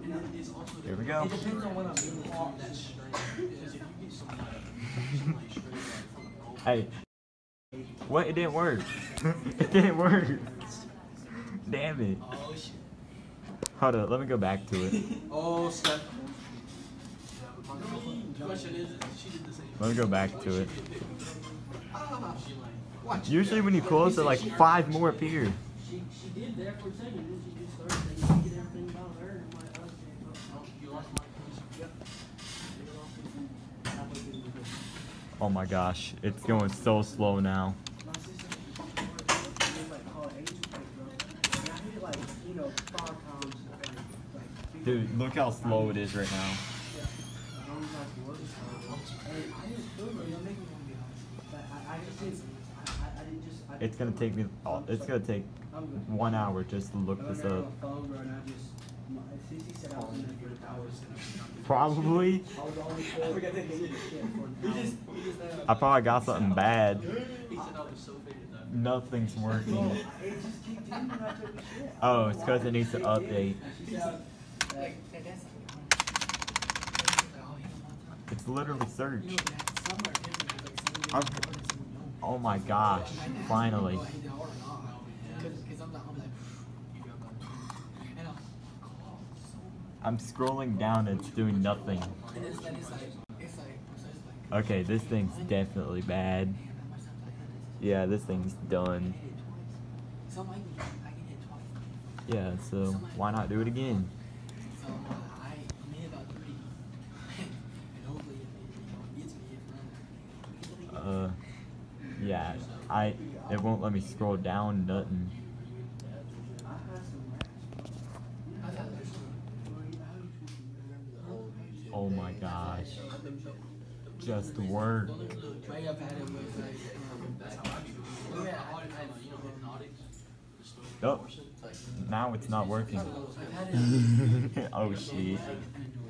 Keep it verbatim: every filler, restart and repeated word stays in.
Here we go. Hey. What? It didn't work. It didn't work. Damn it. Hold up, let me go back to it. Oh, snap. Let me go back to it. Usually when you close it, like five more appear. She, she did there for a second, and then she just started saying, get everything about her, and I'm like, okay, well, you lost my Oh my gosh, it's going so slow now. Dude, look how slow it is right now. It's gonna take me. It's gonna take one hour just to look this up. Probably. I probably got something bad. Nothing's working. Oh, it's because it needs to update. It's literally search. I'm, oh my gosh, finally. I'm scrolling down and it's doing nothing. Okay, this thing's definitely bad. Yeah, this thing's done. Yeah, so why not do it again? Uh, yeah, I, it won't let me scroll down, nothing. Oh my gosh. Just work. Oh, now it's not working. Oh shit.